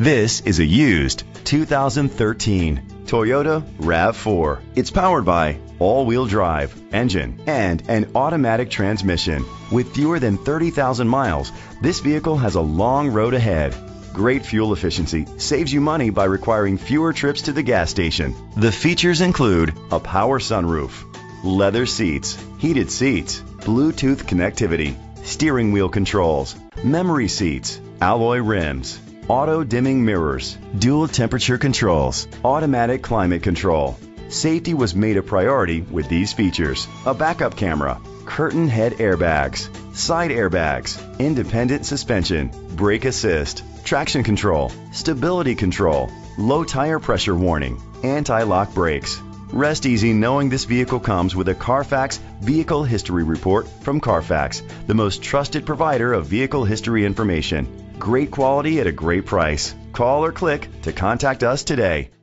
This is a used 2013 Toyota RAV4. It's powered by all-wheel drive engine and an automatic transmission. With fewer than 30,000 miles, this vehicle has a long road ahead. Great fuel efficiency saves you money by requiring fewer trips to the gas station. The features include a power sunroof, leather seats, heated seats, Bluetooth connectivity, steering wheel controls, memory seats, alloy rims, auto-dimming mirrors, dual temperature controls, automatic climate control. Safety was made a priority with these features: a backup camera, curtain head airbags, side airbags, independent suspension, brake assist, traction control, stability control, low tire pressure warning, anti-lock brakes. Rest easy knowing this vehicle comes with a Carfax Vehicle History Report from Carfax, the most trusted provider of vehicle history information. Great quality at a great price. Call or click to contact us today.